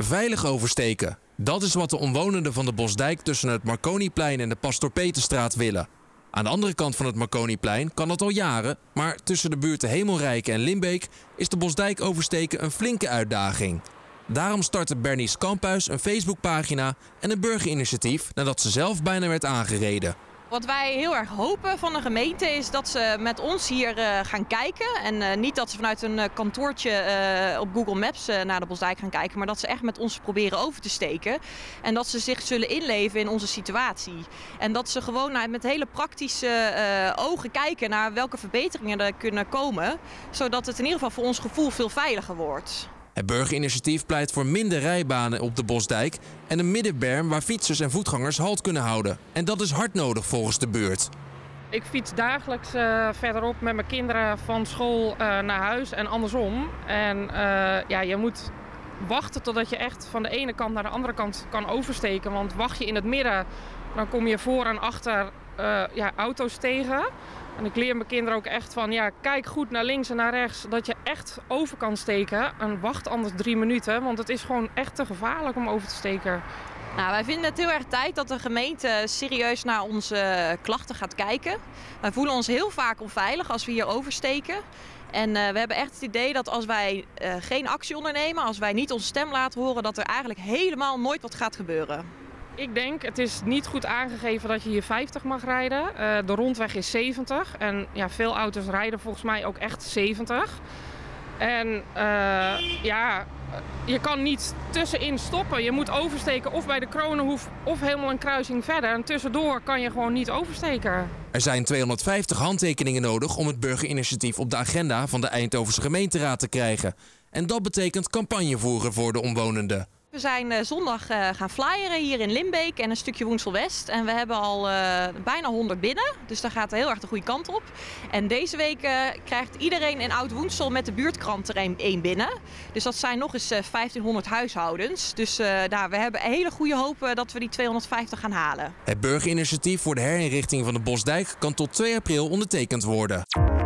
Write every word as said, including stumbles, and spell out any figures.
veilig oversteken. Dat is wat de omwonenden van de Bosdijk tussen het Marconiplein en de Pastor Peterstraat willen. Aan de andere kant van het Marconiplein kan dat al jaren, maar tussen de buurten Hemelrijk en Limbeek is de Bosdijk oversteken een flinke uitdaging. Daarom startte Bernice Kamphuis een Facebookpagina en een burgerinitiatief nadat ze zelf bijna werd aangereden. Wat wij heel erg hopen van de gemeente is dat ze met ons hier uh, gaan kijken. En uh, niet dat ze vanuit een uh, kantoortje uh, op Google Maps uh, naar de Bosdijk gaan kijken. Maar dat ze echt met ons proberen over te steken. En dat ze zich zullen inleven in onze situatie. En dat ze gewoon uh, met hele praktische uh, ogen kijken naar welke verbeteringen er kunnen komen. Zodat het in ieder geval voor ons gevoel veel veiliger wordt. Het burgerinitiatief pleit voor minder rijbanen op de Bosdijk en een middenberm waar fietsers en voetgangers halt kunnen houden. En dat is hard nodig volgens de buurt. Ik fiets dagelijks uh, verderop met mijn kinderen van school uh, naar huis en andersom. En uh, ja, je moet wachten totdat je echt van de ene kant naar de andere kant kan oversteken. Want wacht je in het midden, dan kom je voor en achter uh, ja, auto's tegen. En ik leer mijn kinderen ook echt van, ja, kijk goed naar links en naar rechts, dat je echt over kan steken. En wacht anders drie minuten, want het is gewoon echt te gevaarlijk om over te steken. Nou, wij vinden het heel erg tijd dat de gemeente serieus naar onze klachten gaat kijken. Wij voelen ons heel vaak onveilig als we hier oversteken. En uh, we hebben echt het idee dat als wij uh, geen actie ondernemen, als wij niet onze stem laten horen, dat er eigenlijk helemaal nooit wat gaat gebeuren. Ik denk, het is niet goed aangegeven dat je hier vijftig mag rijden. Uh, de rondweg is zeventig en ja, veel auto's rijden volgens mij ook echt zeventig. En uh, ja, je kan niet tussenin stoppen. Je moet oversteken of bij de Kronenhoef of helemaal een kruising verder. En tussendoor kan je gewoon niet oversteken. Er zijn tweehonderdvijftig handtekeningen nodig om het burgerinitiatief op de agenda van de Eindhovense gemeenteraad te krijgen. En dat betekent campagne voeren voor de omwonenden. We zijn uh, zondag uh, gaan flyeren hier in Limbeek en een stukje Woensel-West. En we hebben al uh, bijna honderd binnen, dus daar gaat heel erg de goede kant op. En deze week uh, krijgt iedereen in Oud-Woensel met de buurtkrant er één binnen. Dus dat zijn nog eens uh, vijftienhonderd huishoudens. Dus uh, nou, we hebben hele goede hoop uh, dat we die tweehonderdvijftig gaan halen. Het burgerinitiatief voor de herinrichting van de Bosdijk kan tot twee april ondertekend worden.